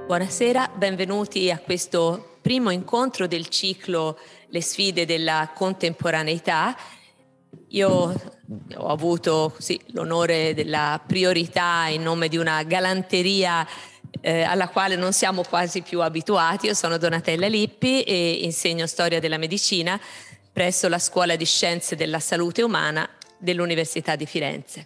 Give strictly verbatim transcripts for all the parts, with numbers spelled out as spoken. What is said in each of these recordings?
Buonasera, benvenuti a questo primo incontro del ciclo Le sfide della contemporaneità. Io ho avuto così, l'onore della priorità in nome di una galanteria eh, alla quale non siamo quasi più abituati. Io sono Donatella Lippi e insegno storia della medicina presso la Scuola di Scienze della Salute Umana dell'Università di Firenze.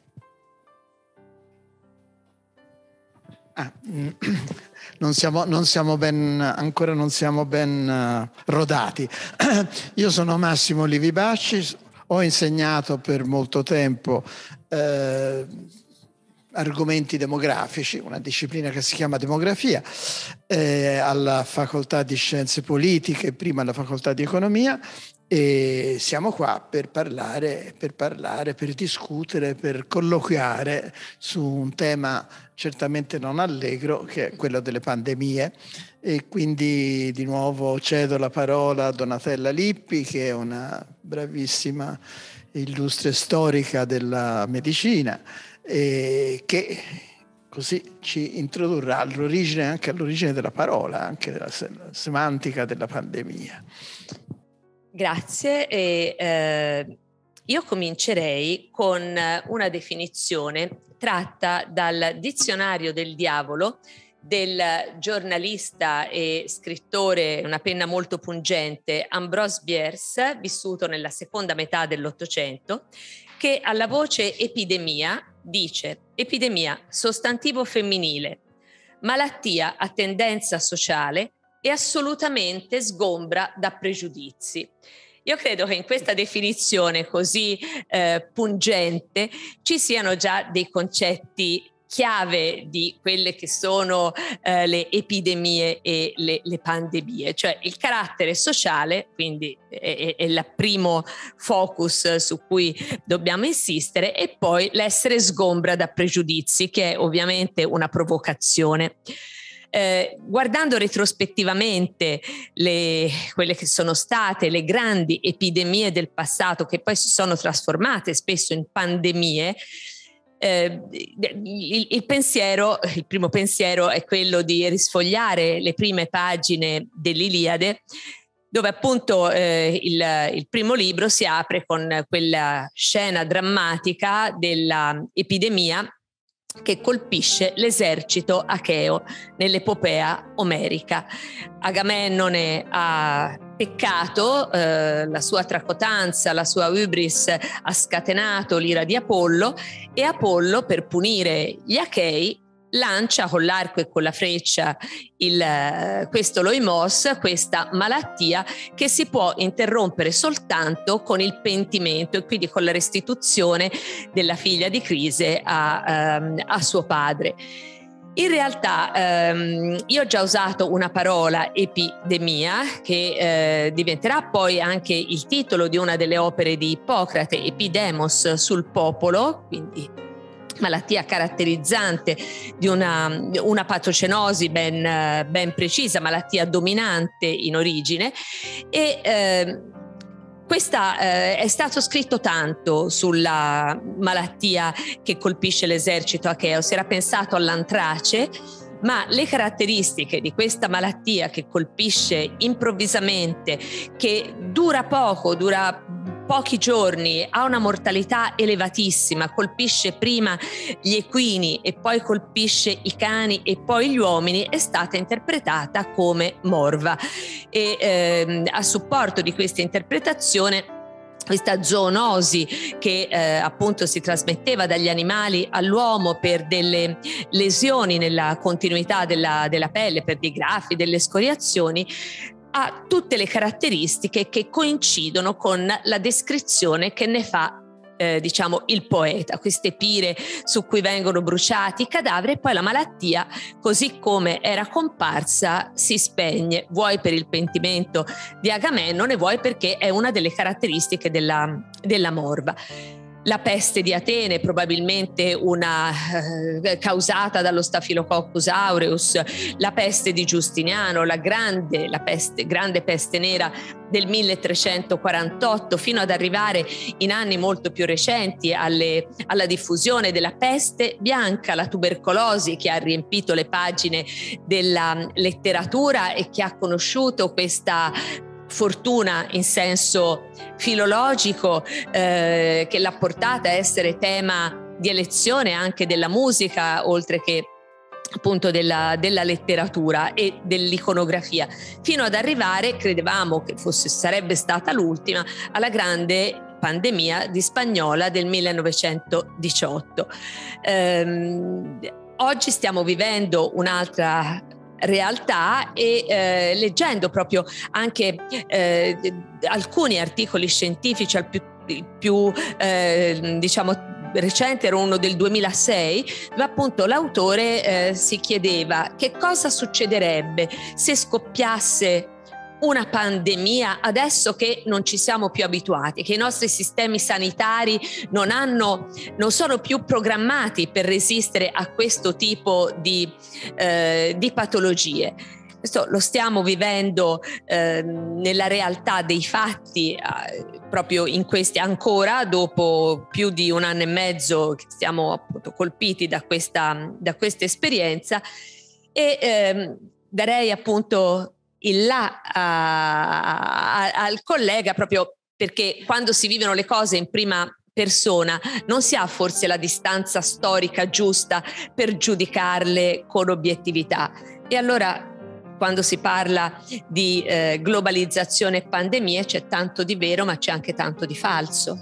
Ah, non siamo, non siamo ben, ancora non siamo ben uh, rodati. Io sono Massimo Livi Bacci, ho insegnato per molto tempo eh, argomenti demografici, una disciplina che si chiama demografia, eh, alla Facoltà di Scienze Politiche, prima alla Facoltà di Economia, e siamo qua per parlare, per parlare, per discutere, per colloquiare su un tema certamente non allegro, che è quello delle pandemie. E quindi di nuovo cedo la parola a Donatella Lippi, che è una bravissima illustre storica della medicina, e che così ci introdurrà all'origine, anche all'origine della parola, anche della semantica della pandemia. Grazie. E, eh, io comincerei con una definizione tratta dal Dizionario del Diavolo del giornalista e scrittore, una penna molto pungente, Ambrose Bierce, vissuto nella seconda metà dell'Ottocento, che alla voce epidemia dice: epidemia, sostantivo femminile, malattia a tendenza sociale e assolutamente sgombra da pregiudizi. Io credo che in questa definizione così eh, pungente ci siano già dei concetti chiave di quelle che sono eh, le epidemie e le, le pandemie, cioè il carattere sociale, quindi è, è il primo focus su cui dobbiamo insistere, e poi l'essere sgombra da pregiudizi, che è ovviamente una provocazione. Eh, guardando retrospettivamente le, quelle che sono state le grandi epidemie del passato, che poi si sono trasformate spesso in pandemie, eh, il, il pensiero, il primo pensiero è quello di risfogliare le prime pagine dell'Iliade, dove appunto eh, il, il primo libro si apre con quella scena drammatica dell'epidemia che colpisce l'esercito acheo nell'epopea omerica. Agamennone ha peccato, eh, la sua tracotanza, la sua hubris ha scatenato l'ira di Apollo, e Apollo, per punire gli achei, lancia con l'arco e con la freccia il, questo loimos, questa malattia che si può interrompere soltanto con il pentimento, e quindi con la restituzione della figlia di Crise a, um, a suo padre. In realtà ehm, io ho già usato una parola, epidemia, che eh, diventerà poi anche il titolo di una delle opere di Ippocrate, Epidemos, sul popolo, quindi malattia caratterizzante di una, una patogenosi ben, ben precisa, malattia dominante in origine. E eh, questa eh, è stato scritto tanto sulla malattia che colpisce l'esercito acheo. Si era pensato all'antrace, ma le caratteristiche di questa malattia che colpisce improvvisamente, che dura poco, dura pochi giorni, ha una mortalità elevatissima, colpisce prima gli equini e poi colpisce i cani e poi gli uomini, è stata interpretata come morva. E ehm, a supporto di questa interpretazione, questa zoonosi che eh, appunto si trasmetteva dagli animali all'uomo per delle lesioni nella continuità della, della pelle, per dei graffi, delle scoriazioni, ha tutte le caratteristiche che coincidono con la descrizione che ne fa eh, diciamo il poeta, queste pire su cui vengono bruciati i cadaveri, e poi la malattia, così come era comparsa, si spegne, vuoi per il pentimento di Agamennone, vuoi perché è una delle caratteristiche della, della morva. la peste di Atene, probabilmente una eh, causata dallo Staphylococcus aureus, la peste di Giustiniano, la grande, la peste, grande peste nera del milletrecentoquarantotto, fino ad arrivare in anni molto più recenti alle, alla diffusione della peste bianca, la tubercolosi, che ha riempito le pagine della letteratura e che ha conosciuto questa fortuna in senso filologico eh, che l'ha portata a essere tema di elezione anche della musica, oltre che appunto della, della letteratura e dell'iconografia, fino ad arrivare, credevamo che fosse, sarebbe stata l'ultima, alla grande pandemia di Spagnola del millenovecentodiciotto. Ehm, oggi stiamo vivendo un'altra realtà e eh, leggendo proprio anche eh, alcuni articoli scientifici, al più, più eh, diciamo recente era uno del duemilasei, dove appunto l'autore eh, si chiedeva che cosa succederebbe se scoppiasse una pandemia adesso che non ci siamo più abituati, che i nostri sistemi sanitari non hanno, non sono più programmati per resistere a questo tipo di, eh, di patologie. Questo lo stiamo vivendo eh, nella realtà dei fatti eh, proprio in questi, ancora dopo più di un anno e mezzo che siamo appunto colpiti da questa, da questa esperienza, e eh, darei appunto il là a, a, al collega, proprio perché quando si vivono le cose in prima persona non si ha forse la distanza storica giusta per giudicarle con obiettività. E allora quando si parla di eh, globalizzazione e pandemie c'è tanto di vero, ma c'è anche tanto di falso.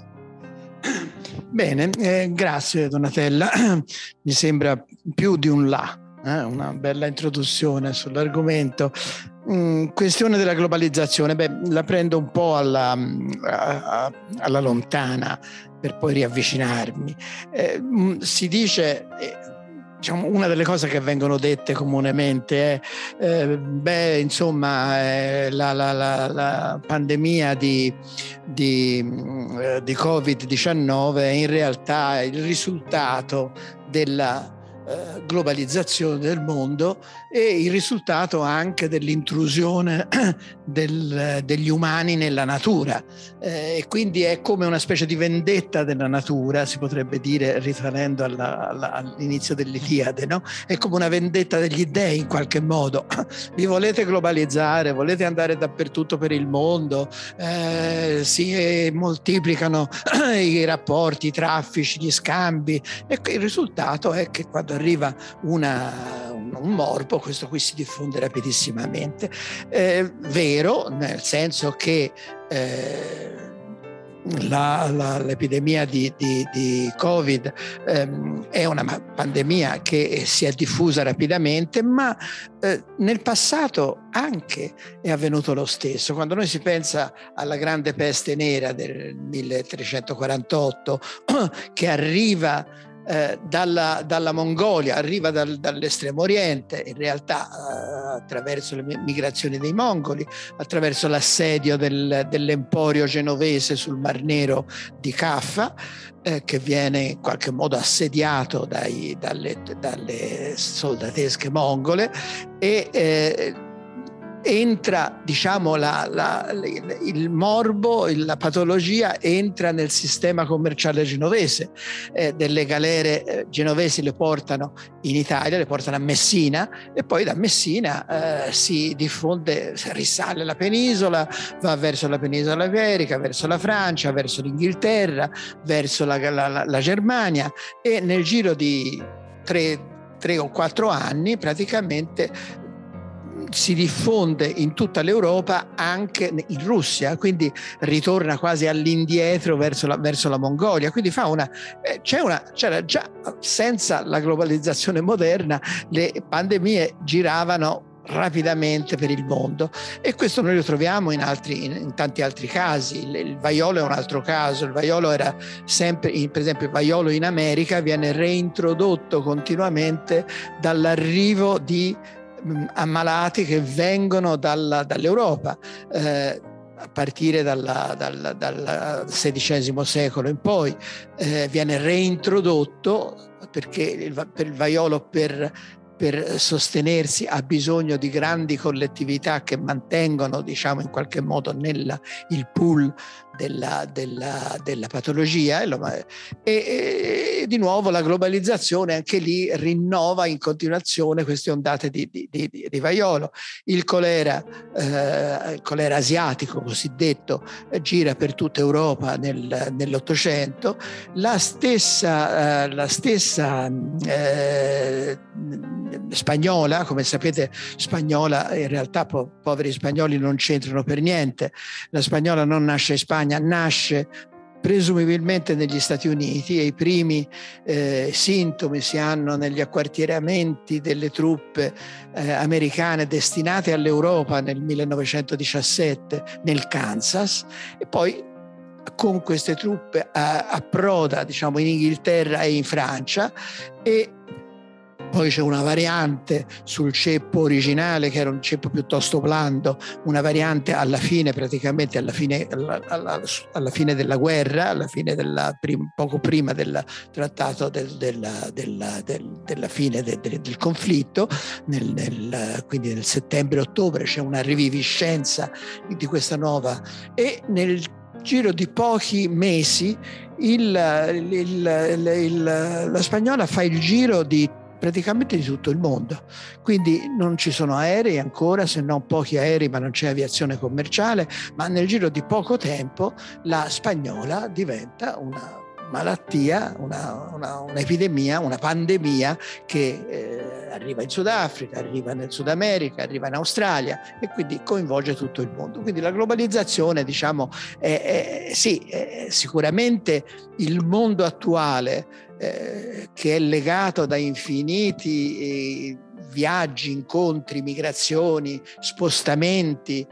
Bene, eh, grazie Donatella. Mi sembra più di un là, eh? Una bella introduzione sull'argomento. Mm, questione della globalizzazione, beh, la prendo un po' alla, a, alla lontana per poi riavvicinarmi. Eh, si dice, eh, diciamo, una delle cose che vengono dette comunemente è, eh, beh, insomma, eh, la, la, la, la pandemia di, di, eh, di covid diciannove è in realtà il risultato della globalizzazione del mondo e il risultato anche dell'intrusione del, degli umani nella natura, eh, e quindi è come una specie di vendetta della natura, si potrebbe dire, risalendo alla, alla, all'inizio dell'Iliade, no? È come una vendetta degli dèi in qualche modo. Vi volete globalizzare, volete andare dappertutto per il mondo, eh, si moltiplicano i rapporti, i traffici, gli scambi, e il risultato è che quando arriva una, un, un morbo, questo qui si diffonde rapidissimamente. Eh, vero, nel senso che eh, la, la, l'epidemia di, di, di Covid ehm, è una pandemia che si è diffusa rapidamente, ma eh, nel passato anche è avvenuto lo stesso. Quando noi si pensa alla grande peste nera del milletrecentoquarantotto che arriva Eh, dalla, dalla Mongolia, arriva dal, dall'estremo oriente, in realtà eh, attraverso le migrazioni dei mongoli, attraverso l'assedio del, dell'emporio genovese sul Mar Nero di Caffa, eh, che viene in qualche modo assediato dai, dalle, dalle soldatesche mongole, e eh, entra, diciamo, la, la, il morbo, la patologia entra nel sistema commerciale genovese. Eh, delle galere eh, genovesi le portano in Italia, le portano a Messina, e poi da Messina eh, si diffonde, risale la penisola, va verso la penisola iberica, verso la Francia, verso l'Inghilterra, verso la, la, la Germania, e nel giro di tre, tre o quattro anni praticamente si diffonde in tutta l'Europa, anche in Russia, quindi ritorna quasi all'indietro verso la, verso la Mongolia. Quindi fa una, eh, c'è una, c'era già, senza la globalizzazione moderna, le pandemie giravano rapidamente per il mondo, e questo noi lo troviamo in, altri, in, in tanti altri casi. Il, il vaiolo è un altro caso. Il vaiolo era sempre, in, per esempio il vaiolo in America viene reintrodotto continuamente dall'arrivo di ammalati che vengono dalla, dall'Europa. Eh, a partire dalla, dal, dal sedicesimo secolo in poi, eh, viene reintrodotto perché il, per il vaiolo per per sostenersi ha bisogno di grandi collettività che mantengono, diciamo, in qualche modo nella, il pool della, della, della patologia e, e, e di nuovo la globalizzazione anche lì rinnova in continuazione queste ondate di, di, di, di vaiolo. Il colera, eh, il colera asiatico cosiddetto eh, gira per tutta Europa nel, nell'Ottocento. La stessa, eh, la stessa eh, spagnola, come sapete, spagnola in realtà po- poveri spagnoli non c'entrano per niente. La spagnola non nasce in Spagna, nasce presumibilmente negli Stati Uniti e i primi eh, sintomi si hanno negli acquartieramenti delle truppe eh, americane destinate all'Europa nel millenovecentodiciassette nel Kansas, e poi con queste truppe eh, approda, diciamo, in Inghilterra e in Francia, e poi c'è una variante sul ceppo originale che era un ceppo piuttosto blando, una variante alla fine, praticamente alla fine, alla, alla, alla fine della guerra, alla fine della, prim, poco prima del trattato del, della, della, del, della fine del, del, del conflitto, nel, nel, quindi nel settembre-ottobre c'è una riviviscenza di questa nuova, e nel giro di pochi mesi il, il, il, il, la spagnola fa il giro di praticamente di tutto il mondo, quindi non ci sono aerei ancora, se non pochi aerei, ma non c'è aviazione commerciale, ma nel giro di poco tempo la spagnola diventa una malattia, una, una, un'epidemia, una pandemia che eh, arriva in Sudafrica, arriva nel Sud America, arriva in Australia e quindi coinvolge tutto il mondo. Quindi la globalizzazione, diciamo, è, è, sì, è sicuramente il mondo attuale eh, che è legato da infiniti eh, viaggi, incontri, migrazioni, spostamenti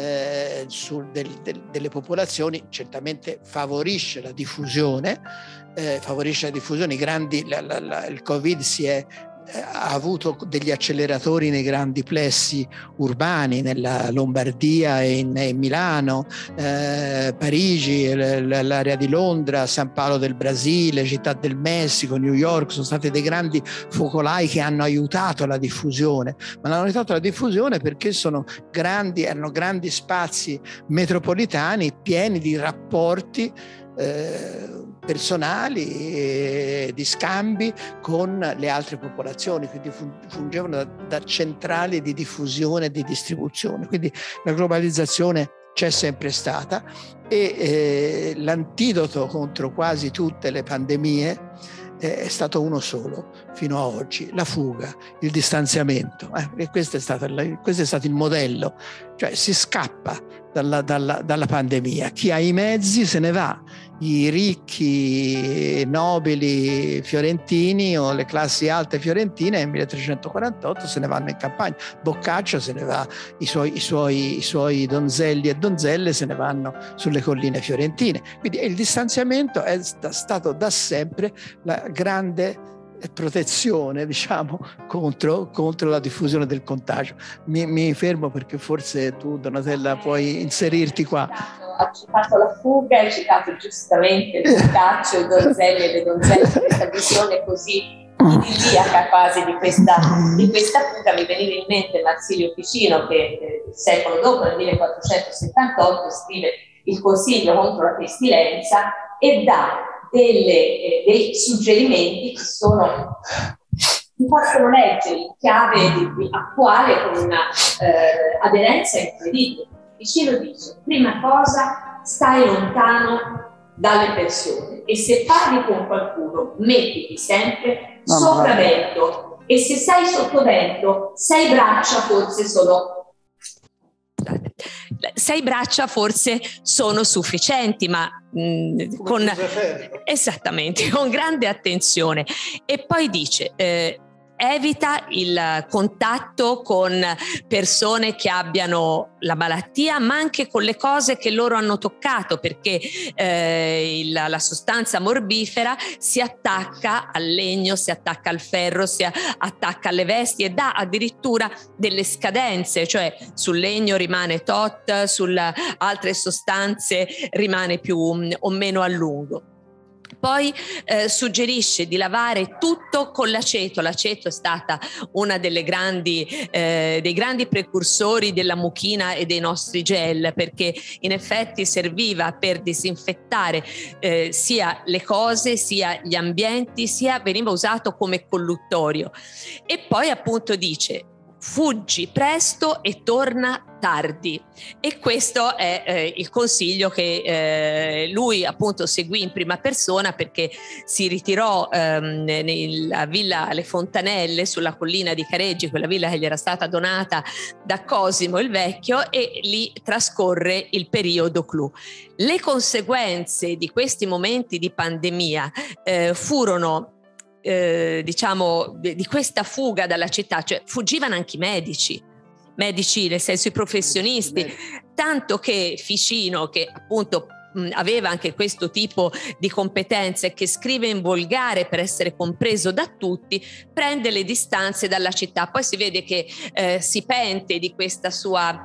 eh, su del, del, delle popolazioni, certamente favorisce la diffusione, eh, favorisce la diffusione, i grandi, la, la, la, il Covid si è ha avuto degli acceleratori nei grandi plessi urbani, nella Lombardia e in, in Milano, eh, Parigi, l'area di Londra, San Paolo del Brasile, Città del Messico, New York, sono stati dei grandi focolai che hanno aiutato la diffusione, ma hanno aiutato la diffusione perché sono grandi, erano grandi spazi metropolitani pieni di rapporti eh, personali e di scambi con le altre popolazioni, quindi fungevano da, da centrali di diffusione e di distribuzione. Quindi la globalizzazione c'è sempre stata e eh, l'antidoto contro quasi tutte le pandemie eh, è stato uno solo fino a oggi: la fuga, il distanziamento. Eh, e questo è stato, questo è stato il modello, cioè si scappa dalla, dalla, dalla pandemia, chi ha i mezzi se ne va, i ricchi nobili fiorentini o le classi alte fiorentine nel milletrecentoquarantotto se ne vanno in campagna, Boccaccio se ne va, i suoi, i suoi, i suoi donzelli e donzelle se ne vanno sulle colline fiorentine. Quindi il distanziamento è stato da sempre la grande protezione, diciamo, contro, contro la diffusione del contagio. Mi, mi fermo perché forse tu, Donatella, puoi inserirti qua. Ha citato la fuga, hai citato giustamente il Boccaccio, i donzelli e le donzelle, questa visione così idilliaca quasi di questa, di questa fuga. Mi veniva in mente Marsilio Ficino che eh, il secolo dopo, nel millequattrocentosettantotto, scrive il Consiglio contro la pestilenza e dà delle, eh, dei suggerimenti che sono, si possono leggere in chiave di, di attuale con una eh, aderenza incredibile. Vicino dice: prima cosa, stai lontano dalle persone e se parli con qualcuno mettiti sempre sopra vento, e se sei sotto vento sei braccia forse sono sei braccia forse sono sufficienti, ma mh, con esattamente con grande attenzione. E poi dice eh, evita il contatto con persone che abbiano la malattia, ma anche con le cose che loro hanno toccato, perché eh, il, la sostanza morbifera si attacca al legno, si attacca al ferro, si attacca alle vesti e dà addirittura delle scadenze, cioè sul legno rimane tot, sulle altre sostanze rimane più o meno a lungo. Poi eh, suggerisce di lavare tutto con l'aceto. L'aceto è stata una delle grandi, eh, dei grandi precursori della mucchina e dei nostri gel, perché in effetti serviva per disinfettare eh, sia le cose, sia gli ambienti, sia veniva usato come colluttorio. E poi appunto dice: fuggi presto e torna tardi. E questo è eh, il consiglio che eh, lui appunto seguì in prima persona, perché si ritirò ehm, nella villa Le Fontanelle sulla collina di Careggi, quella villa che gli era stata donata da Cosimo il Vecchio, e lì trascorre il periodo clou. Le conseguenze di questi momenti di pandemia eh, furono Eh, diciamo di questa fuga dalla città, cioè fuggivano anche i medici, medici nel senso i professionisti, tanto che Ficino, che appunto mh, aveva anche questo tipo di competenze, che scrive in volgare per essere compreso da tutti, prende le distanze dalla città. Poi si vede che eh, si pente di questa sua,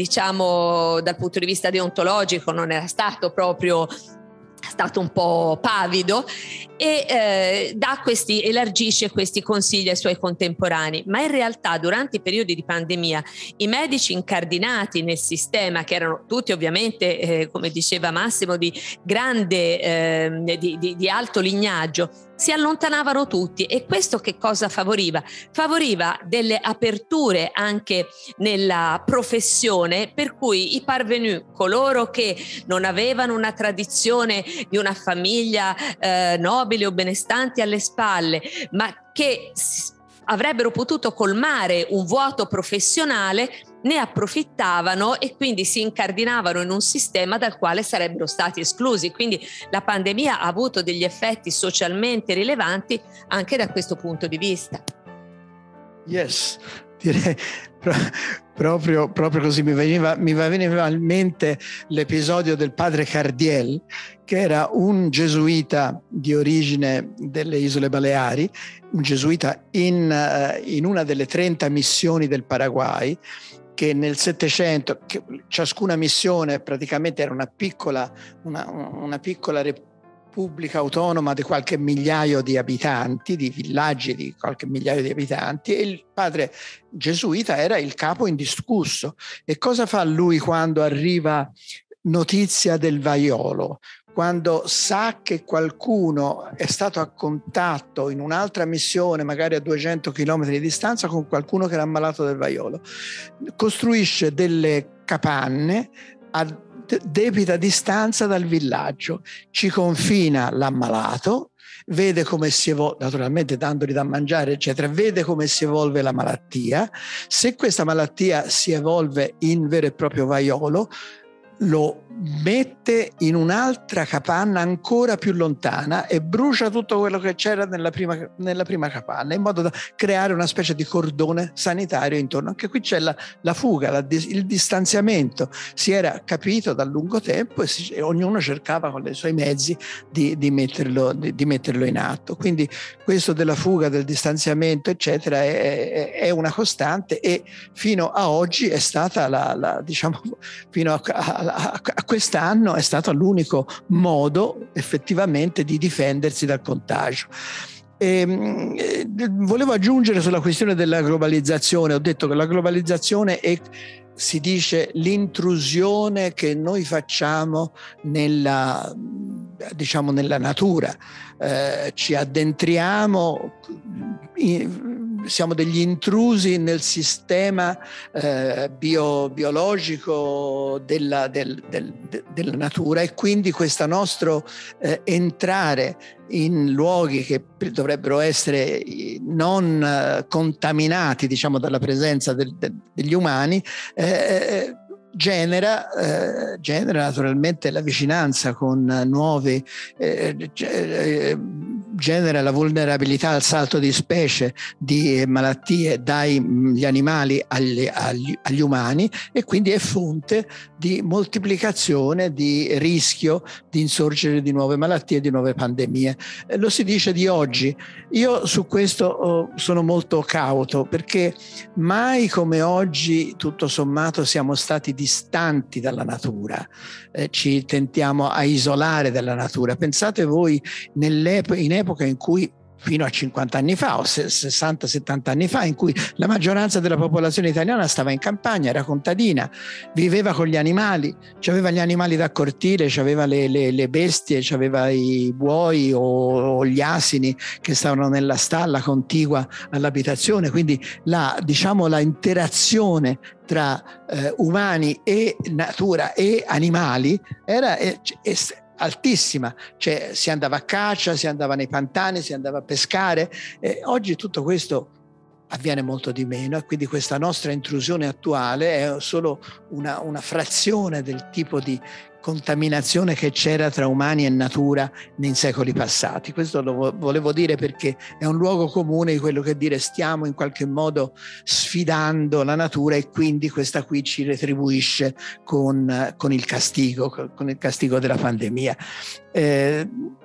diciamo dal punto di vista deontologico non era stato proprio stato un po' pavido, e eh, dà questi, elargisce questi consigli ai suoi contemporanei. Ma in realtà durante i periodi di pandemia i medici incardinati nel sistema, che erano tutti ovviamente eh, come diceva Massimo di grande eh, di, di, di alto lignaggio, si allontanavano tutti. E questo che cosa favoriva? Favoriva delle aperture anche nella professione, per cui i parvenu, coloro che non avevano una tradizione di una famiglia eh, nobile o benestante alle spalle, ma che avrebbero potuto colmare un vuoto professionale, ne approfittavano e quindi si incardinavano in un sistema dal quale sarebbero stati esclusi. Quindi la pandemia ha avuto degli effetti socialmente rilevanti anche da questo punto di vista. Yes, direi proprio, proprio così. Mi veniva, mi veniva in mente l'episodio del padre Cardiel, che era un gesuita di origine delle Isole Baleari, un gesuita in, in una delle trenta missioni del Paraguay, che nel Settecento, che ciascuna missione praticamente era una piccola, una, una piccola repubblica autonoma di qualche migliaio di abitanti, di villaggi di qualche migliaio di abitanti, e il padre gesuita era il capo indiscusso. E cosa fa lui quando arriva notizia del vaiolo? Quando sa che qualcuno è stato a contatto in un'altra missione, magari a duecento chilometri di distanza, con qualcuno che era ammalato del vaiolo, costruisce delle capanne a debita distanza dal villaggio, ci confina l'ammalato, vede come si evolve, naturalmente dandogli da mangiare eccetera, vede come si evolve la malattia. Se questa malattia si evolve in vero e proprio vaiolo, lo mette in un'altra capanna ancora più lontana e brucia tutto quello che c'era nella prima, nella prima capanna, in modo da creare una specie di cordone sanitario intorno. Anche qui c'è la, la fuga, la, il distanziamento. Si era capito da lungo tempo e, si, e ognuno cercava con i suoi mezzi di, di, metterlo, di, di metterlo in atto. Quindi questo della fuga, del distanziamento eccetera è, è una costante, e fino a oggi è stata la, la diciamo fino a, a a quest'anno è stato l'unico modo effettivamente di difendersi dal contagio. E, eh, volevo aggiungere sulla questione della globalizzazione. Ho detto che la globalizzazione è, si dice, l'intrusione che noi facciamo nella, diciamo, nella natura. Eh, ci addentriamo, in, siamo degli intrusi nel sistema eh, bio, biologico della, del, del, de, della natura, e quindi questo nostro eh, entrare in luoghi che dovrebbero essere non eh, contaminati, diciamo, dalla presenza del, de, degli umani, eh, genera, eh, genera naturalmente la vicinanza con nuovi eh, eh, genera la vulnerabilità al salto di specie di malattie dagli animali agli, agli, agli umani, e quindi è fonte di moltiplicazione, di rischio di insorgere di nuove malattie, di nuove pandemie. Eh, lo si dice di oggi. Io su questo oh, sono molto cauto, perché mai come oggi tutto sommato siamo stati distanti dalla natura, eh, ci tentiamo a isolare dalla natura. Pensate voi in epoca in cui fino a cinquanta anni fa o sessanta settanta anni fa, in cui la maggioranza della popolazione italiana stava in campagna, era contadina, viveva con gli animali, aveva gli animali da cortile, aveva le, le, le bestie, aveva i buoi o, o gli asini che stavano nella stalla contigua all'abitazione, quindi la, diciamo, la interazione tra eh, umani e natura e animali era è, è, altissima, cioè si andava a caccia, si andava nei pantani, si andava a pescare. Eh, oggi tutto questo avviene molto di meno, e quindi questa nostra intrusione attuale è solo una, una frazione del tipo di contaminazione che c'era tra umani e natura nei secoli passati. Questo lo volevo dire perché è un luogo comune di quello che dire stiamo in qualche modo sfidando la natura, e quindi questa qui ci retribuisce con, con il castigo, con il castigo della pandemia. Eh,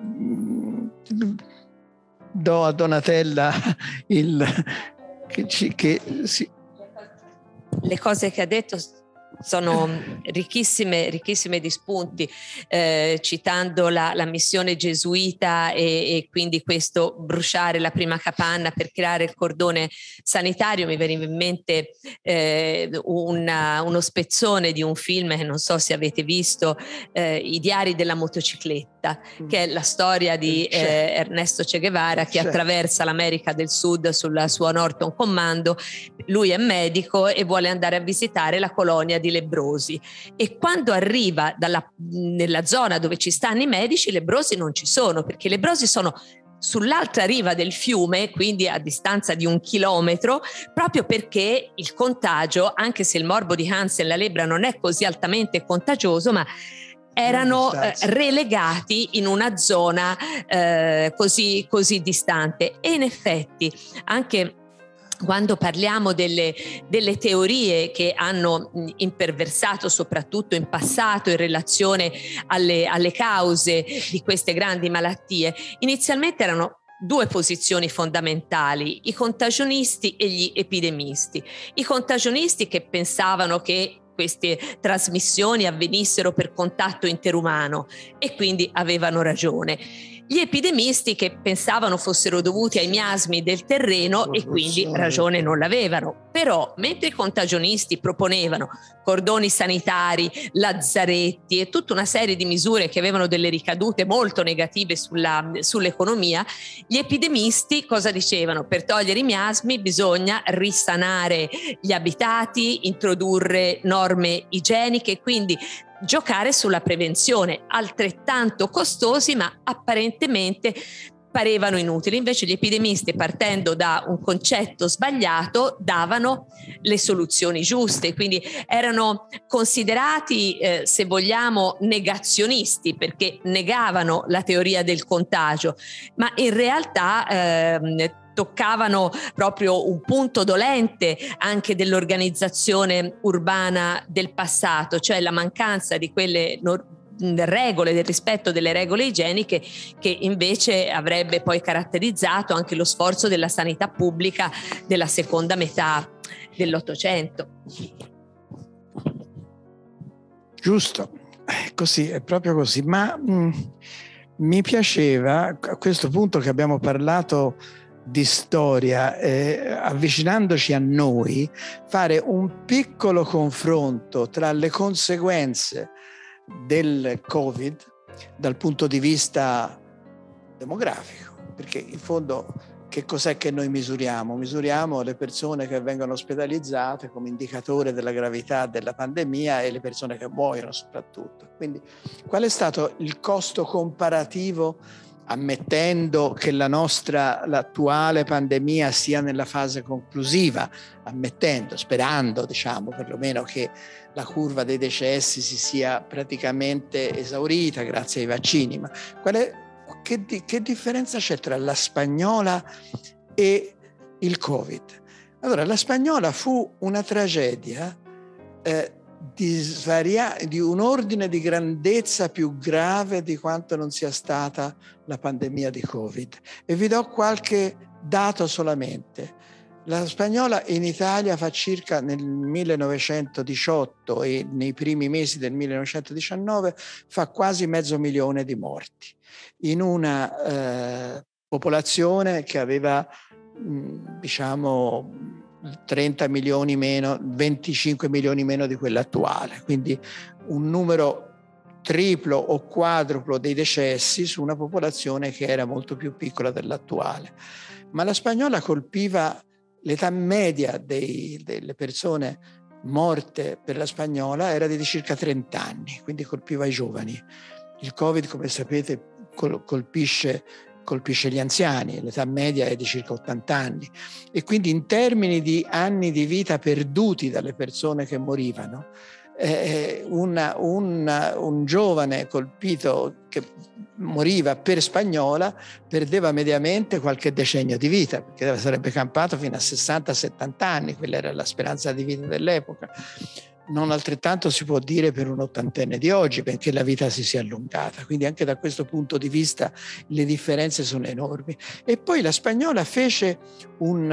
do a Donatella il che, ci, che sì. Le cose che ha detto sono ricchissime, ricchissime di spunti, eh, citando la, la missione gesuita e, e quindi questo bruciare la prima capanna per creare il cordone sanitario. Mi veniva in mente eh, una, uno spezzone di un film che non so se avete visto, eh, I diari della motocicletta, che è la storia di eh, Ernesto Che Guevara, che attraversa l'America del Sud sulla sua Norton Commando. Lui è medico e vuole andare a visitare la colonia di lebbrosi, e quando arriva dalla, nella zona dove ci stanno i medici, i lebbrosi non ci sono, perché i lebbrosi sono sull'altra riva del fiume, quindi a distanza di un chilometro, proprio perché il contagio, anche se il morbo di Hansen, la lebbra, non è così altamente contagioso, ma erano eh, relegati in una zona eh, così, così distante. E in effetti anche quando parliamo delle, delle teorie che hanno imperversato soprattutto in passato in relazione alle, alle cause di queste grandi malattie, inizialmente erano due posizioni fondamentali: i contagionisti e gli epidemisti. I contagionisti, che pensavano che queste trasmissioni avvenissero per contatto interumano, e quindi avevano ragione. Gli epidemisti, che pensavano fossero dovuti ai miasmi del terreno, e quindi ragione non l'avevano. Però mentre i contagionisti proponevano cordoni sanitari, lazzaretti e tutta una serie di misure che avevano delle ricadute molto negative sulla, sull'economia, gli epidemisti cosa dicevano? Per togliere i miasmi bisogna risanare gli abitati, introdurre norme igieniche, quindi giocare sulla prevenzione, altrettanto costosi ma apparentemente parevano inutili. Invece gli epidemisti, partendo da un concetto sbagliato, davano le soluzioni giuste, quindi erano considerati, eh, se vogliamo, negazionisti, perché negavano la teoria del contagio, ma in realtà eh, toccavano proprio un punto dolente anche dell'organizzazione urbana del passato, cioè la mancanza di quelle nor- regole, del rispetto delle regole igieniche, che invece avrebbe poi caratterizzato anche lo sforzo della sanità pubblica della seconda metà dell'Ottocento. Giusto, è così, è proprio così, ma mh, mi piaceva a questo punto che abbiamo parlato di storia, eh, avvicinandoci a noi, fare un piccolo confronto tra le conseguenze del Covid dal punto di vista demografico, perché in fondo che cos'è che noi misuriamo? Misuriamo le persone che vengono ospedalizzate come indicatore della gravità della pandemia e le persone che muoiono soprattutto. Quindi qual è stato il costo comparativo, ammettendo che la nostra, l'attuale pandemia sia nella fase conclusiva, ammettendo, sperando, diciamo, perlomeno che la curva dei decessi si sia praticamente esaurita grazie ai vaccini, ma qual è, che, di, che differenza c'è tra la spagnola e il Covid? Allora, la spagnola fu una tragedia eh, di, svaria- di un ordine di grandezza più grave di quanto non sia stata la pandemia di Covid. E vi do qualche dato solamente. La spagnola in Italia fa circa nel millenovecentodiciotto e nei primi mesi del millenovecentodiciannove fa quasi mezzo milione di morti in una eh, popolazione che aveva mh, diciamo trenta milioni meno, venticinque milioni meno di quella attuale, quindi un numero triplo o quadruplo dei decessi su una popolazione che era molto più piccola dell'attuale. Ma la spagnola colpiva l'età media dei, delle persone morte per la spagnola era di circa trenta anni, quindi colpiva i giovani. Il Covid, come sapete, col, colpisce, colpisce gli anziani, l'età media è di circa ottanta anni. E quindi in termini di anni di vita perduti dalle persone che morivano, eh, una, una, un giovane colpito che moriva per spagnola perdeva mediamente qualche decennio di vita, perché sarebbe campato fino a sessanta settanta anni, quella era la speranza di vita dell'epoca. Non altrettanto si può dire per un ottantenne di oggi, perché la vita si sia allungata. Quindi anche da questo punto di vista le differenze sono enormi. E poi la spagnola fece un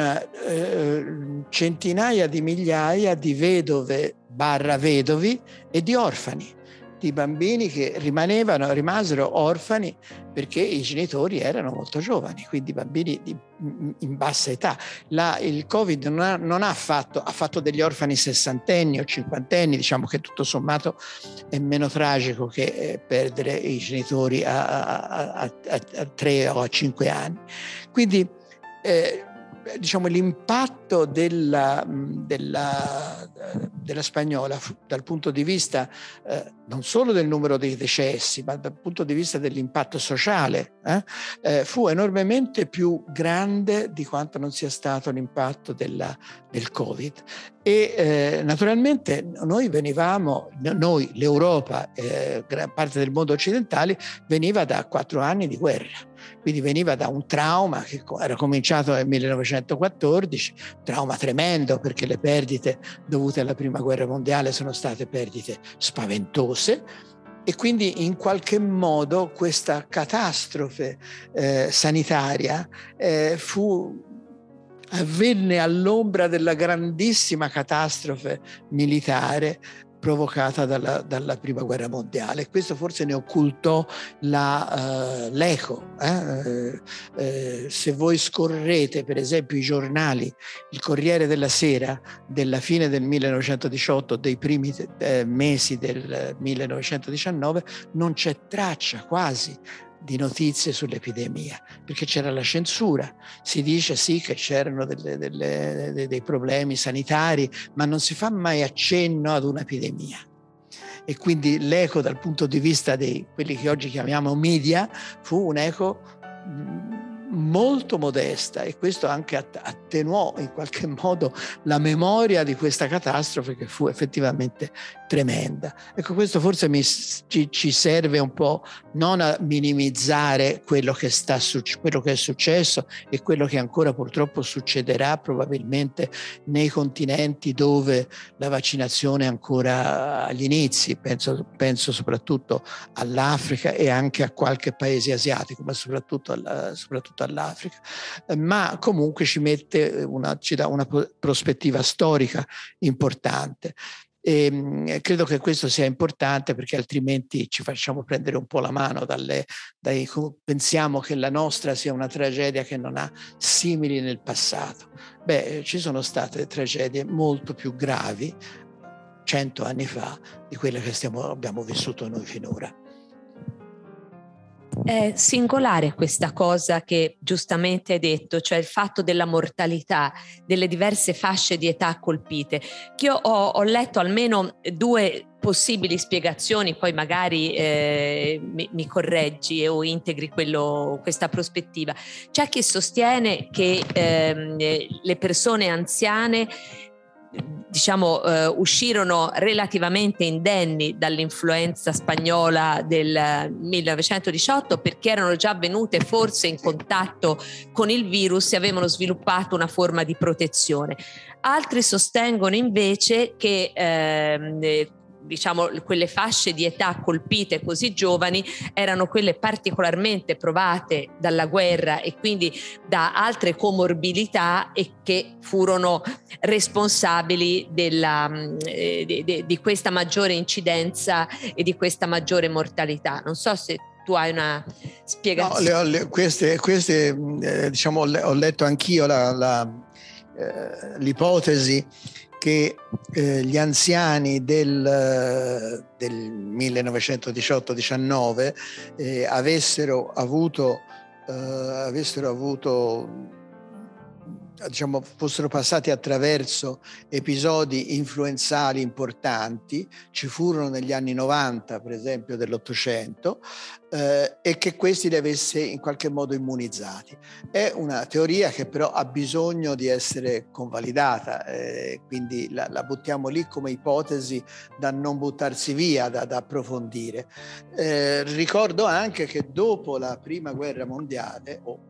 eh, centinaia di migliaia di vedove barra vedovi e di orfani, di bambini che rimanevano, rimasero orfani perché i genitori erano molto giovani, quindi bambini di, in bassa età. La, il Covid non ha, non ha fatto, ha fatto degli orfani sessantenni o cinquantenni, diciamo che tutto sommato è meno tragico che eh, perdere i genitori a, a, a, a, a tre o a cinque anni. Quindi eh, diciamo l'impatto della, della, della spagnola dal punto di vista eh, non solo del numero dei decessi, ma dal punto di vista dell'impatto sociale eh, eh, fu enormemente più grande di quanto non sia stato l'impatto della, del Covid. E eh, naturalmente noi venivamo, noi l'Europa, eh, gran parte del mondo occidentale veniva da quattro anni di guerra. Quindi veniva da un trauma che era cominciato nel millenovecentoquattordici, trauma tremendo perché le perdite dovute alla prima guerra mondiale sono state perdite spaventose e quindi in qualche modo questa catastrofe eh, sanitaria eh, fu avvenne all'ombra della grandissima catastrofe militare provocata dalla, dalla prima guerra mondiale. Questo forse ne occultò la, uh, l'eco. Eh? Eh, se voi scorrete per esempio i giornali, il Corriere della Sera della fine del millenovecentodiciotto, dei primi eh, mesi del millenovecentodiciannove, non c'è traccia quasi di notizie sull'epidemia, perché c'era la censura. Si dice sì che c'erano delle, delle, dei problemi sanitari, ma non si fa mai accenno ad un'epidemia. E quindi l'eco dal punto di vista di quelli che oggi chiamiamo media fu un'eco molto modesta, e questo anche attenuò in qualche modo la memoria di questa catastrofe che fu effettivamente tremenda. Ecco, questo forse mi, ci, ci serve un po' non a minimizzare quello che, sta, quello che è successo e quello che ancora purtroppo succederà probabilmente nei continenti dove la vaccinazione è ancora agli inizi, penso, penso soprattutto all'Africa e anche a qualche paese asiatico, ma soprattutto, alla, soprattutto all'Africa. Ma comunque ci mette una, ci dà una prospettiva storica importante. E credo che questo sia importante, perché altrimenti ci facciamo prendere un po' la mano dalle, dai, pensiamo che la nostra sia una tragedia che non ha simili nel passato. Beh, ci sono state tragedie molto più gravi cento anni fa di quelle che stiamo, abbiamo vissuto noi finora. È singolare questa cosa che giustamente hai detto, cioè il fatto della mortalità delle diverse fasce di età colpite, che io ho, ho letto almeno due possibili spiegazioni, poi magari eh, mi, mi correggi o integri quello, questa prospettiva. C'è chi sostiene che ehm, le persone anziane diciamo eh, uscirono relativamente indenni dall'influenza spagnola del millenovecentodiciotto, perché erano già venute forse in contatto con il virus e avevano sviluppato una forma di protezione. Altri sostengono invece che eh, diciamo quelle fasce di età colpite così giovani erano quelle particolarmente provate dalla guerra e quindi da altre comorbilità, e che furono responsabili della, eh, di, di, di questa maggiore incidenza e di questa maggiore mortalità. Non so se tu hai una spiegazione. No, le, le, queste, queste eh, diciamo, ho letto anch'io la, la, eh, l'ipotesi che eh, gli anziani del, del millenovecentodiciotto diciannove eh, avessero avuto, eh, avessero avuto diciamo, fossero passati attraverso episodi influenzali importanti, ci furono negli anni novanta, per esempio, dell'Ottocento, eh, e che questi li avesse in qualche modo immunizzati. È una teoria che però ha bisogno di essere convalidata, eh, quindi la, la buttiamo lì come ipotesi da non buttarsi via, da, da approfondire. Eh, ricordo anche che dopo la Prima Guerra Mondiale, o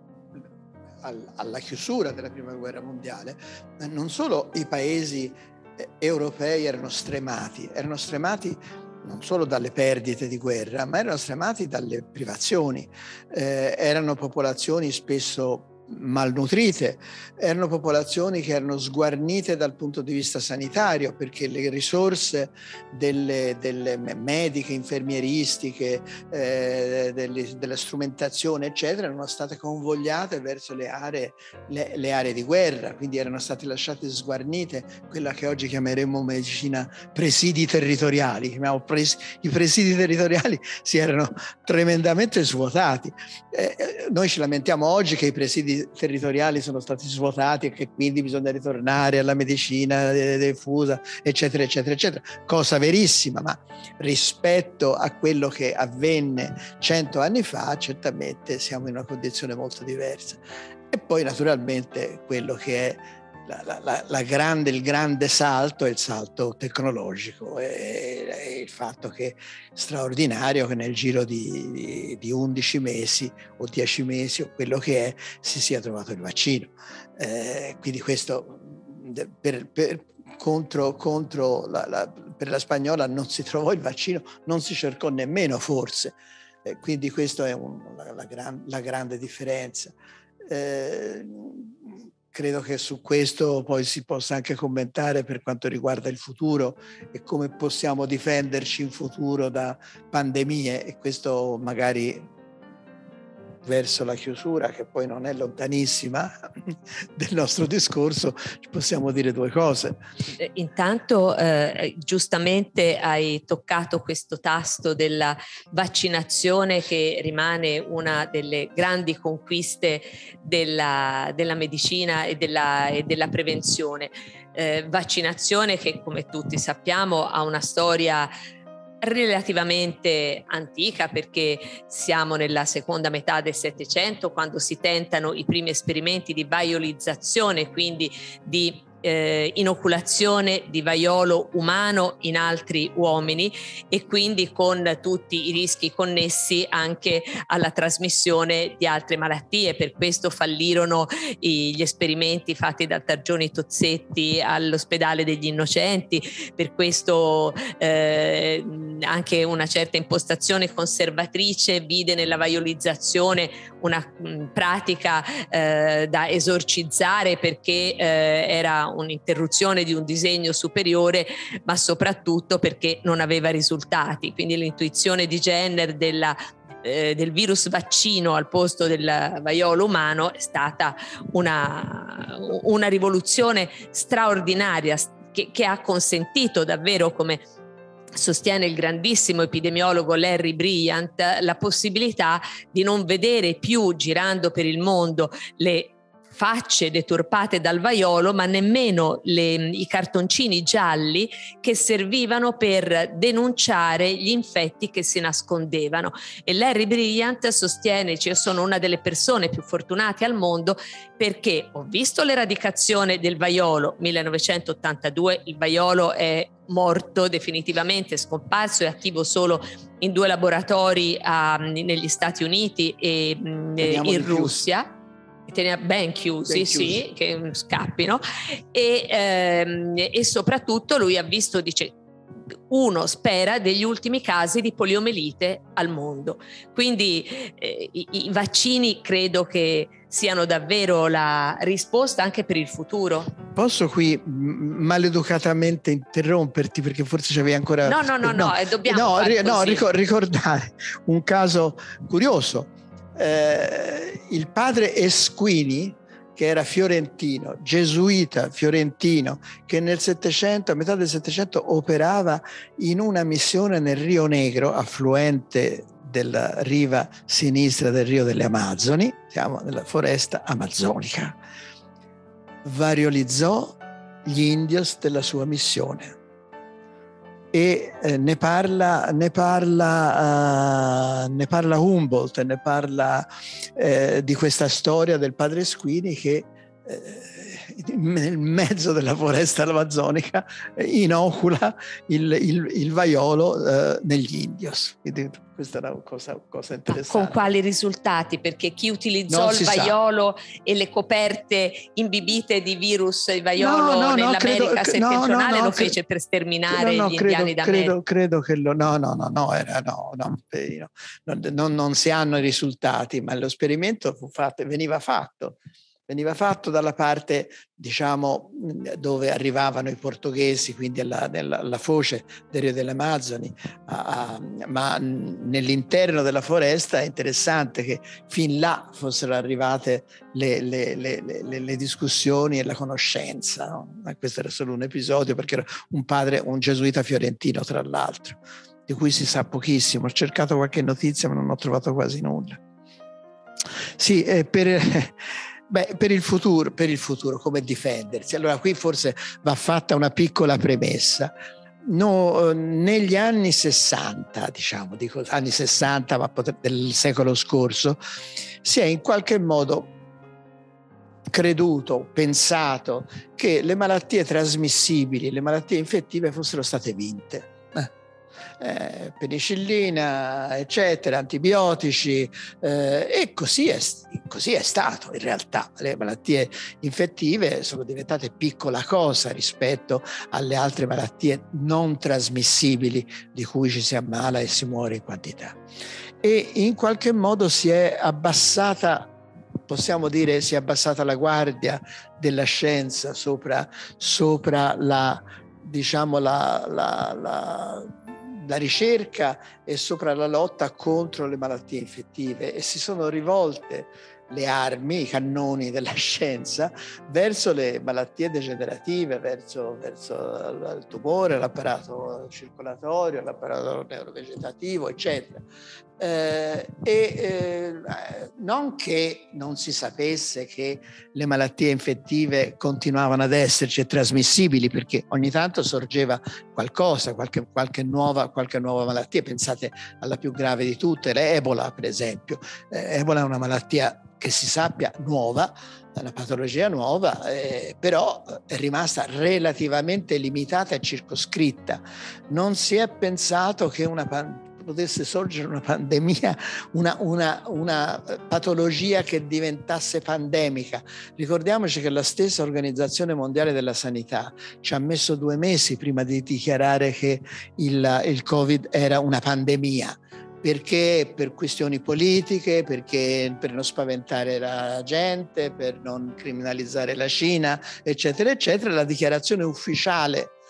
alla chiusura della Prima Guerra Mondiale, non solo i paesi europei erano stremati, erano stremati non solo dalle perdite di guerra, ma erano stremati dalle privazioni. Eh, erano popolazioni spesso malnutrite, erano popolazioni che erano sguarnite dal punto di vista sanitario, perché le risorse delle, delle mediche, infermieristiche, eh, delle, della strumentazione eccetera erano state convogliate verso le aree, le, le aree di guerra, quindi erano state lasciate sguarnite, quella che oggi chiameremo medicina presidi territoriali. Chiamiamo pres, i presidi territoriali si erano tremendamente svuotati. Eh, noi ci lamentiamo oggi che i presidi territoriali sono stati svuotati e che quindi bisogna ritornare alla medicina diffusa, eccetera, eccetera, eccetera. Cosa verissima, ma rispetto a quello che avvenne cento anni fa, certamente siamo in una condizione molto diversa. E poi naturalmente quello che è La, la, la grande, il grande salto è il salto tecnologico, è, è il fatto che straordinario che nel giro di, di, di undici mesi o dieci mesi o quello che è si sia trovato il vaccino. Eh, quindi questo per, per, contro, contro la, la, per la spagnola non si trovò il vaccino, non si cercò nemmeno forse. Eh, quindi questa è un, la, la, gran, la grande differenza. Eh, Credo che su questo poi si possa anche commentare per quanto riguarda il futuro e come possiamo difenderci in futuro da pandemie, e questo magari verso la chiusura, che poi non è lontanissima del nostro discorso, ci possiamo dire due cose. Intanto eh, giustamente hai toccato questo tasto della vaccinazione, che rimane una delle grandi conquiste della, della medicina e della, e della prevenzione. Eh, vaccinazione che, come tutti sappiamo, ha una storia relativamente antica, perché siamo nella seconda metà del Settecento, quando si tentano i primi esperimenti di vaiolizzazione, quindi di eh, inoculazione di vaiolo umano in altri uomini, e quindi con tutti i rischi connessi anche alla trasmissione di altre malattie. Per questo fallirono gli esperimenti fatti da Targioni Tozzetti all'ospedale degli Innocenti, per questo eh, anche una certa impostazione conservatrice vide nella vaiolizzazione una mh, pratica eh, da esorcizzare, perché eh, era un'interruzione di un disegno superiore, ma soprattutto perché non aveva risultati. Quindi l'intuizione di Jenner della eh, del virus vaccino al posto del vaiolo umano è stata una, una rivoluzione straordinaria, che, che ha consentito davvero, come sostiene il grandissimo epidemiologo Larry Brilliant, la possibilità di non vedere più, girando per il mondo, le facce deturpate dal vaiolo, ma nemmeno le, i cartoncini gialli che servivano per denunciare gli infetti che si nascondevano. E Larry Brilliant sostiene, cioè, io sono una delle persone più fortunate al mondo perché ho visto l'eradicazione del vaiolo millenovecentottantadue, il vaiolo è morto definitivamente, è scomparso, è attivo solo in due laboratori a, negli Stati Uniti e Teniamo in Russia. Ben chiusi, ben chiusi, sì, che scappino, e, ehm, e soprattutto lui ha visto, dice, uno spera degli ultimi casi di poliomelite al mondo. Quindi eh, i, i vaccini credo che siano davvero la risposta anche per il futuro. Posso qui maleducatamente interromperti perché forse c'avevi ancora... No, no, no, no, no, dobbiamo no, fare no, così. ricordare un caso curioso. Eh, il padre Esquini, che era fiorentino, gesuita fiorentino, che nel Settecento, a metà del Settecento, operava in una missione nel Rio Negro, affluente della riva sinistra del Rio delle Amazzoni, siamo nella foresta amazzonica, variolizzò gli indios della sua missione. E eh, ne parla, ne parla, uh, ne parla Humboldt, ne parla eh, di questa storia del padre Squini che eh, nel mezzo della foresta amazzonica eh, inocula il, il, il vaiolo eh, negli indios. Quindi questa è una cosa, cosa interessante. Ma con quali risultati? Perché chi utilizzò non il vaiolo sa. E le coperte imbibite di virus il vaiolo no, no, nell'America no, credo, settentrionale no, no, no, lo fece per sterminare no, no, gli credo, indiani d'America? Credo, credo che lo... No, no, no, no, era, no, no, no non, non si hanno i risultati, ma lo sperimento fu fatto, veniva fatto. Veniva fatto dalla parte, diciamo, dove arrivavano i portoghesi, quindi alla, alla, alla foce del Rio delle Amazzoni, a, a, ma nell'interno della foresta è interessante che fin là fossero arrivate le, le, le, le, le discussioni e la conoscenza, no? Ma questo era solo un episodio perché era un padre, un gesuita fiorentino tra l'altro, di cui si sa pochissimo. Ho cercato qualche notizia ma non ho trovato quasi nulla. Sì, eh, per... Beh, per il futuro, per il futuro, come difendersi? Allora, qui forse va fatta una piccola premessa. No, negli anni sessanta, diciamo, dico anni sessanta, ma del secolo scorso, si è in qualche modo creduto, pensato che le malattie trasmissibili, le malattie infettive fossero state vinte. Eh, penicillina, eccetera, antibiotici, eh, e così è, così è stato in realtà. Le malattie infettive sono diventate piccola cosa rispetto alle altre malattie non trasmissibili di cui ci si ammala e si muore in quantità. E in qualche modo si è abbassata, possiamo dire, si è abbassata la guardia della scienza sopra, sopra la, diciamo, la, la, la la ricerca e sopra la lotta contro le malattie infettive, e si sono rivolte le armi, i cannoni della scienza verso le malattie degenerative, verso, verso il tumore, l'apparato circolatorio, l'apparato neurovegetativo, eccetera. Eh, e eh, non che non si sapesse che le malattie infettive continuavano ad esserci e trasmissibili, perché ogni tanto sorgeva qualcosa, qualche, qualche, nuova, qualche nuova malattia. Pensate alla più grave di tutte, l'Ebola per esempio. Eh, Ebola è una malattia che si sappia nuova, una patologia nuova, eh, però è rimasta relativamente limitata e circoscritta. Non si è pensato che una pandemia potesse sorgere una pandemia, una, una, una patologia che diventasse pandemica. Ricordiamoci che la stessa Organizzazione Mondiale della Sanità ci ha messo due mesi prima di dichiarare che il, il Covid era una pandemia. Perché? Per questioni politiche, perché per non spaventare la gente, per non criminalizzare la Cina, eccetera, eccetera. La dichiarazione ufficiale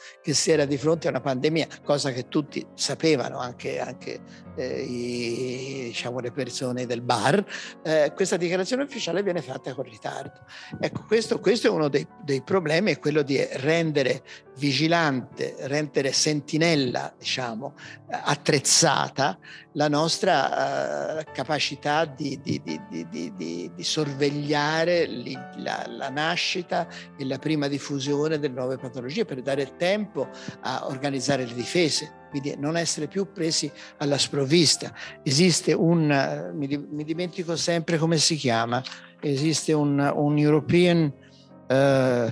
che si era di fronte a una pandemia, cosa che tutti sapevano, anche, anche eh, i, diciamo, le persone del bar. Eh, questa dichiarazione ufficiale viene fatta con ritardo. Ecco, questo, questo è uno dei, dei problemi, è quello di rendere vigilante, rendere sentinella, diciamo, attrezzata la nostra uh, capacità di, di, di, di, di, di sorvegliare li, la, la nascita e la prima diffusione delle nuove patologie, per dare tempo a organizzare le difese, quindi non essere più presi alla sprovvista. Esiste un, uh, mi, mi dimentico sempre come si chiama, esiste un, un European, uh, uh,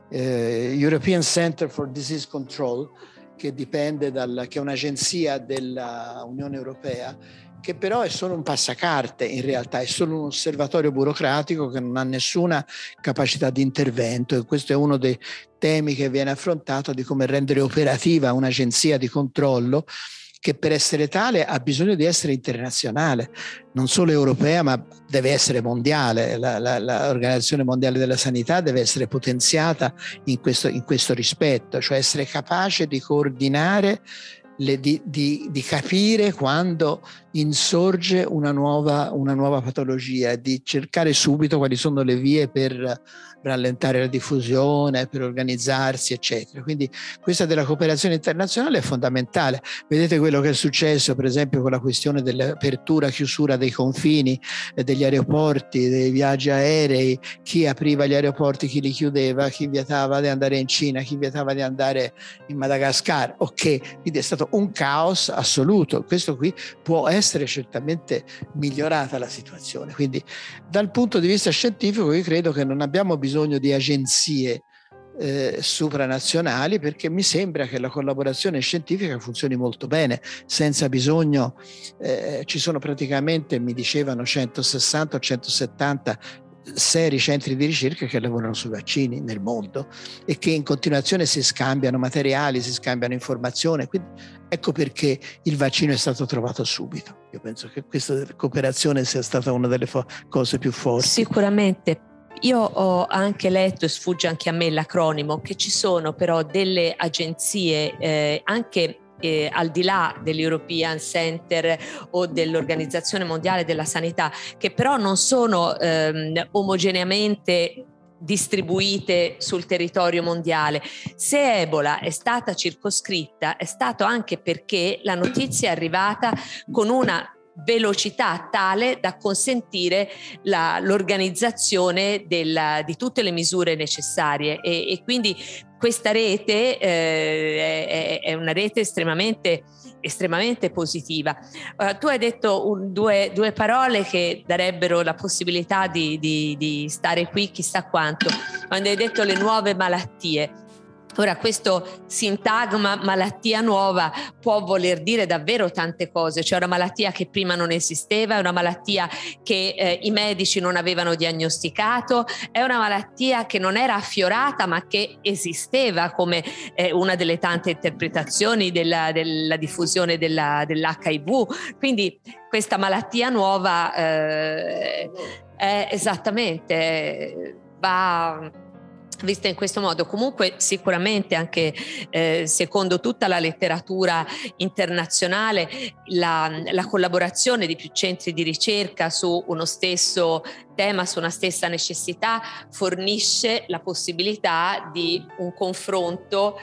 European Center for Disease Control, che dipende dal, che è un'agenzia dell'Unione Europea, che però è solo un passacarte, in realtà è solo un osservatorio burocratico che non ha nessuna capacità di intervento, e questo è uno dei temi che viene affrontato, di come rendere operativa un'agenzia di controllo che per essere tale ha bisogno di essere internazionale, non solo europea, ma deve essere mondiale. La, la, l'Organizzazione Mondiale della Sanità deve essere potenziata in questo, in questo rispetto, cioè essere capace di coordinare, le, di, di, di capire quando insorge una nuova, una nuova patologia, di cercare subito quali sono le vie per rallentare la diffusione, per organizzarsi, eccetera. Quindi questa della cooperazione internazionale è fondamentale. Vedete quello che è successo, per esempio, con la questione dell'apertura, chiusura dei confini, eh, degli aeroporti, dei viaggi aerei, chi apriva gli aeroporti, chi li chiudeva, chi vietava di andare in Cina, chi vietava di andare in Madagascar. Ok, quindi è stato un caos assoluto. Questo qui può essere certamente migliorata la situazione. Quindi dal punto di vista scientifico io credo che non abbiamo bisogno di agenzie eh, supranazionali, perché mi sembra che la collaborazione scientifica funzioni molto bene, senza bisogno, eh, ci sono praticamente, mi dicevano, centosessanta o centosettanta seri centri di ricerca che lavorano sui vaccini nel mondo e che in continuazione si scambiano materiali, si scambiano informazioni, quindi ecco perché il vaccino è stato trovato subito. Io penso che questa cooperazione sia stata una delle fo- cose più forti. Sicuramente. Io ho anche letto, e sfugge anche a me l'acronimo, che ci sono però delle agenzie eh, anche eh, al di là dell'European Center o dell'Organizzazione Mondiale della Sanità, che però non sono ehm, omogeneamente distribuite sul territorio mondiale. Se Ebola è stata circoscritta, è stato anche perché la notizia è arrivata con una velocità tale da consentire la, l'organizzazione della, di tutte le misure necessarie, e, e quindi questa rete eh, è, è una rete estremamente, estremamente positiva. Uh, tu hai detto un, due, due parole che darebbero la possibilità di, di, di stare qui chissà quanto, quando hai detto le nuove malattie. Ora, questo sintagma malattia nuova può voler dire davvero tante cose. C'è una malattia che prima non esisteva, è una malattia che eh, i medici non avevano diagnosticato, è una malattia che non era affiorata ma che esisteva come eh, una delle tante interpretazioni della, della diffusione della, dell'H I V. Quindi questa malattia nuova eh, è esattamente va vista in questo modo. Comunque sicuramente anche eh, secondo tutta la letteratura internazionale la, la collaborazione di più centri di ricerca su uno stesso tema, su una stessa necessità, fornisce la possibilità di un confronto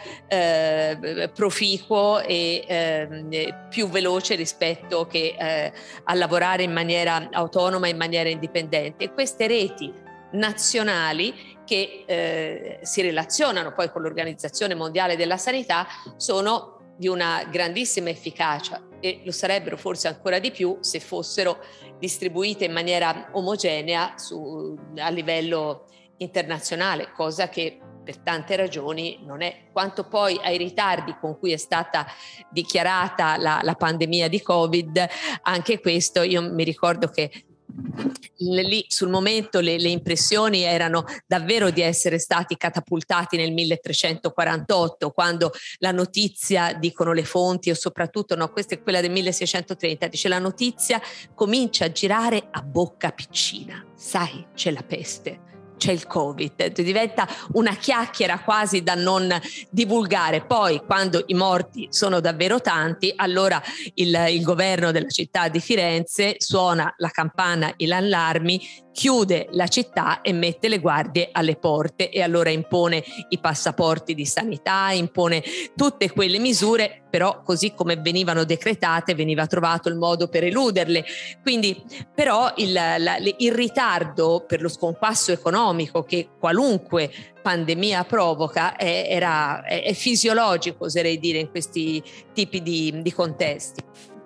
eh, proficuo e eh, più veloce rispetto che eh, a lavorare in maniera autonoma, in maniera indipendente. E queste reti nazionali che eh, si relazionano poi con l'Organizzazione Mondiale della Sanità sono di una grandissima efficacia, e lo sarebbero forse ancora di più se fossero distribuite in maniera omogenea su, a livello internazionale, cosa che per tante ragioni non è. Quanto poi ai ritardi con cui è stata dichiarata la, la pandemia di Covid, anche questo io mi ricordo che lì sul momento le, le impressioni erano davvero di essere stati catapultati nel milletrecentoquarantotto, quando la notizia, dicono le fonti, o soprattutto, no, questa è quella del milleseicentotrenta, dice la notizia comincia a girare a bocca piccina, sai, c'è la peste. c'è il Covid, diventa una chiacchiera quasi da non divulgare. Poi quando i morti sono davvero tanti, allora il, il governo della città di Firenze suona la campana, gli allarmi, chiude la città e mette le guardie alle porte, e allora impone i passaporti di sanità, impone tutte quelle misure, però così come venivano decretate veniva trovato il modo per eluderle. Quindi però il, la, il ritardo per lo sconquasso economico che qualunque pandemia provoca è, era, è, è fisiologico, oserei dire, in questi tipi di, di contesti.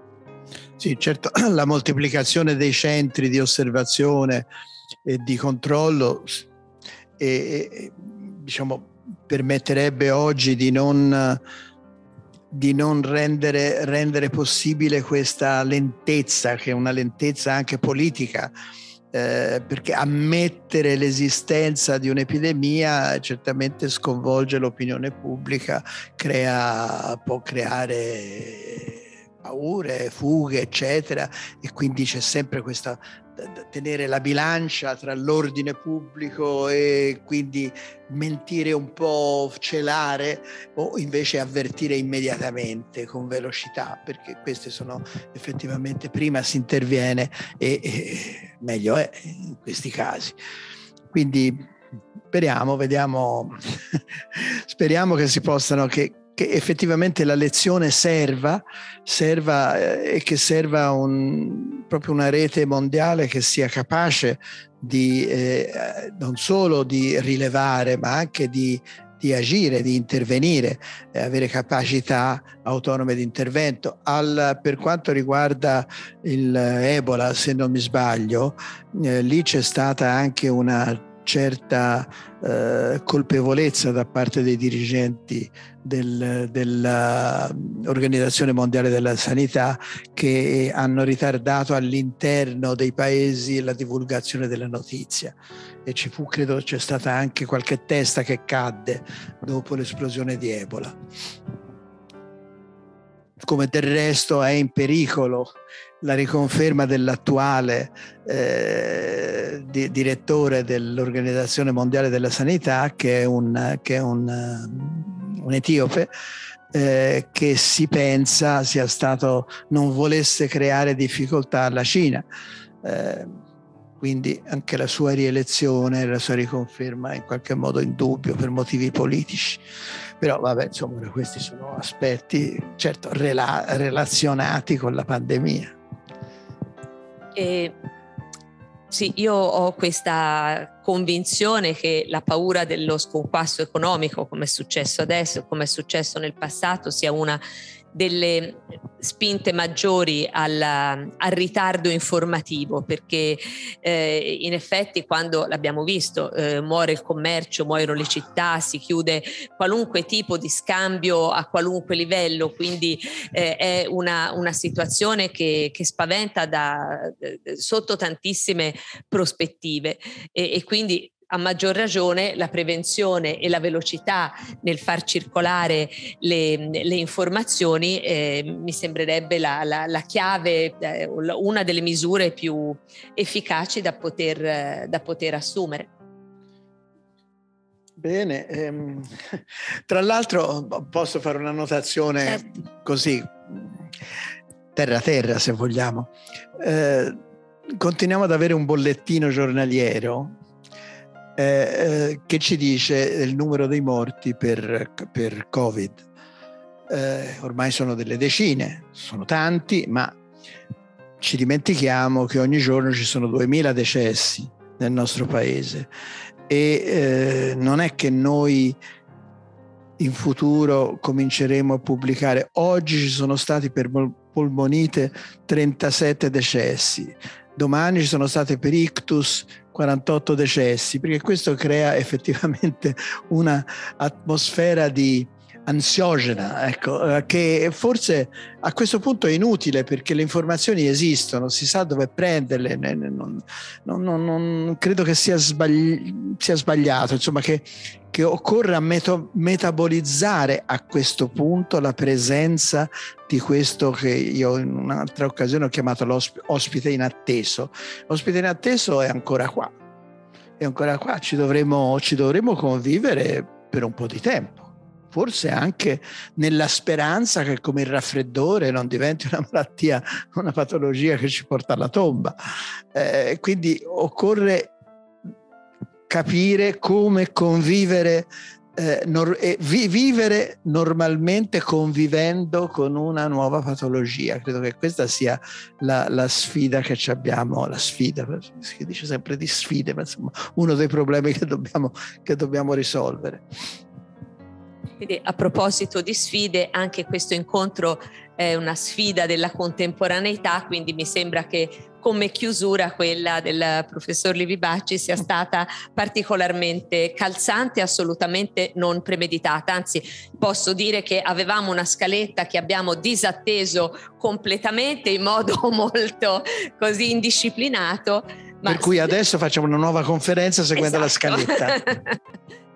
Sì, certo, la moltiplicazione dei centri di osservazione e di controllo e, e, diciamo, permetterebbe oggi di non, di non rendere, rendere possibile questa lentezza, che è una lentezza anche politica, eh, perché ammettere l'esistenza di un'epidemia certamente sconvolge l'opinione pubblica, crea, può creare paure, fughe, eccetera, e quindi c'è sempre questa tenere la bilancia tra l'ordine pubblico e quindi mentire un po', celare, o invece avvertire immediatamente con velocità, perché queste sono effettivamente, prima si interviene e, e meglio è in questi casi. Quindi speriamo, vediamo, speriamo che si possano, che che effettivamente la lezione serva, serva eh, e che serva un, proprio una rete mondiale che sia capace di eh, non solo di rilevare, ma anche di, di agire, di intervenire, eh, avere capacità autonome di intervento. Al, per quanto riguarda il Ebola, se non mi sbaglio, eh, lì c'è stata anche una certa eh, colpevolezza da parte dei dirigenti del, dell'Organizzazione Mondiale della Sanità, che hanno ritardato all'interno dei paesi la divulgazione della notizia, e ci fu, credo c'è stata anche qualche testa che cadde dopo l'esplosione di Ebola. Come del resto è in pericolo la riconferma dell'attuale eh, di, direttore dell'Organizzazione Mondiale della Sanità, che è un, che è un, un etiope, eh, che si pensa sia stato, non volesse creare difficoltà alla Cina. Eh, quindi anche la sua rielezione, la sua riconferma è in qualche modo in dubbio per motivi politici. Però vabbè, insomma, questi sono aspetti certo rela- relazionati con la pandemia. E, sì, io ho questa convinzione che la paura dello sconquasso economico, come è successo adesso, come è successo nel passato, sia una delle spinte maggiori al, al ritardo informativo, perché eh, in effetti quando l'abbiamo visto eh, muore il commercio, muoiono le città, si chiude qualunque tipo di scambio a qualunque livello, quindi eh, è una, una situazione che, che spaventa da, sotto tantissime prospettive, e, e quindi a maggior ragione la prevenzione e la velocità nel far circolare le, le informazioni eh, mi sembrerebbe la, la, la chiave, eh, una delle misure più efficaci da poter, eh, da poter assumere. Bene, ehm, tra l'altro posso fare una notazione, certo, così terra terra se vogliamo. Eh, continuiamo ad avere un bollettino giornaliero Eh, eh, che ci dice il numero dei morti per, per Covid. Eh, ormai sono delle decine, sono tanti, ma ci dimentichiamo che ogni giorno ci sono duemila decessi nel nostro paese, e eh, non è che noi in futuro cominceremo a pubblicare. Oggi ci sono stati per polmonite trentasette decessi, domani ci sono stati per ictus quarantotto decessi, perché questo crea effettivamente una atmosfera di ansiogena, ecco, che forse a questo punto è inutile, perché le informazioni esistono, si sa dove prenderle. Non, non, non, non credo che sia, sbagli, sia sbagliato, insomma, che, che occorra meto, metabolizzare a questo punto la presenza di questo che io in un'altra occasione ho chiamato l'ospite inatteso. L'ospite inatteso è ancora qua, e ancora qua ci dovremo, ci dovremo convivere per un po' di tempo. Forse anche nella speranza che come il raffreddore non diventi una malattia, una patologia che ci porta alla tomba. Eh, quindi occorre capire come convivere eh, nor- e vi- vivere normalmente convivendo con una nuova patologia. Credo che questa sia la, la sfida che ci abbiamo, la sfida, si dice sempre di sfide, ma insomma uno dei problemi che dobbiamo, che dobbiamo risolvere. Quindi, a proposito di sfide, anche questo incontro è una sfida della contemporaneità, quindi mi sembra che come chiusura quella del professor Livi Bacci sia stata particolarmente calzante, assolutamente non premeditata. Anzi, posso dire che avevamo una scaletta che abbiamo disatteso completamente in modo molto così indisciplinato. Ma per cui adesso facciamo una nuova conferenza seguendo esatto. la scaletta.